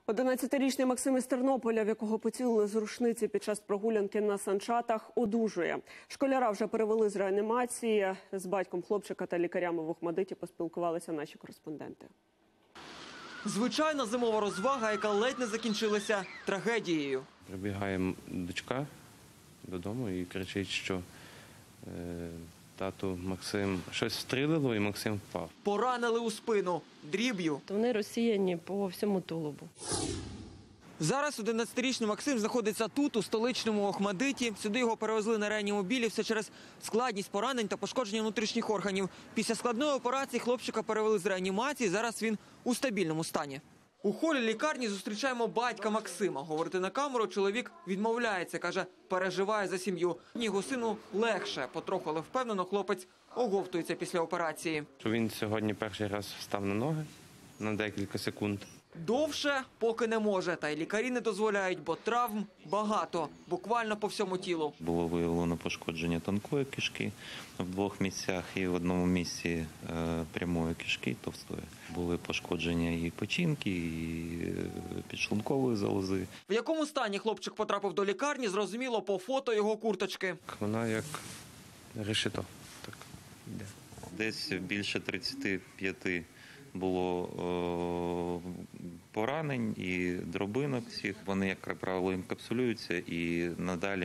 11-річний Максим із Тернополя, в якого поцілили з рушниці під час прогулянки на санчатах, одужує. Школяра вже перевели з реанімації. З батьком хлопчика та лікарями в Охмадиті поспілкувалися наші кореспонденти. Звичайна зимова розвага, яка ледь не закінчилася трагедією. Прибігає дочка додому і кричить, що тату Максим щось встрілило і Максим впав. Поранили у спину дріб'ю. Вони розсіяні по всьому тулубу. Зараз 11-річний Максим знаходиться тут, у столичному Охмадиті. Сюди його перевезли на реанімобілі, все через складність поранень та пошкодження внутрішніх органів. Після складної операції хлопчика перевели з реанімації, зараз він у стабільному стані. У холі лікарні зустрічаємо батька Максима. Говорити на камеру чоловік відмовляється, каже, переживає за сім'ю. Його сину легше, потроху, але впевнено хлопець оговтується після операції. Він сьогодні перший раз встав на ноги на декілька секунд. Довше поки не може, та й лікарі не дозволяють, бо травм багато, буквально по всьому тілу. Було виявлено пошкодження тонкої кишки в двох місцях і в одному місці прямої кишки, товстої. Були пошкодження і печінки, і підшлункової залози. В якому стані хлопчик потрапив до лікарні, зрозуміло по фото його курточки. Вона як решето. Так, йде. Десь більше 35 було поранень і дробинок всіх. Вони, як правило, інкапсулюються і надалі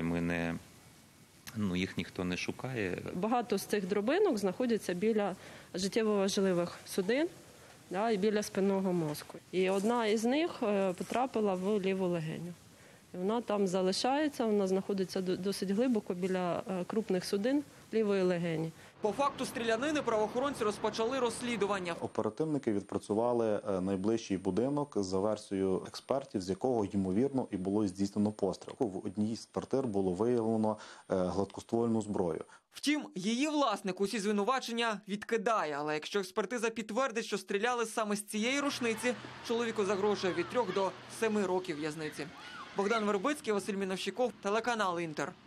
їх ніхто не шукає. Багато з цих дробинок знаходяться біля життєво важливих судин і біля спинного мозку. І одна із них потрапила в ліву легеню. І вона там залишається, вона знаходиться досить глибоко біля крупних судин лівої легені. По факту стрілянини правоохоронці розпочали розслідування. Оперативники відпрацювали найближчий будинок за версією експертів, з якого, ймовірно, і було здійснено постріл. В одній з квартир було виявлено гладкоствольну зброю. Втім, її власник усі звинувачення відкидає. Але якщо експертиза підтвердить, що стріляли саме з цієї рушниці, чоловіку загрожує від 3 до 7 років в'язниці. Богдан Вербицький, Василь Міновщиков, телеканал «Інтер».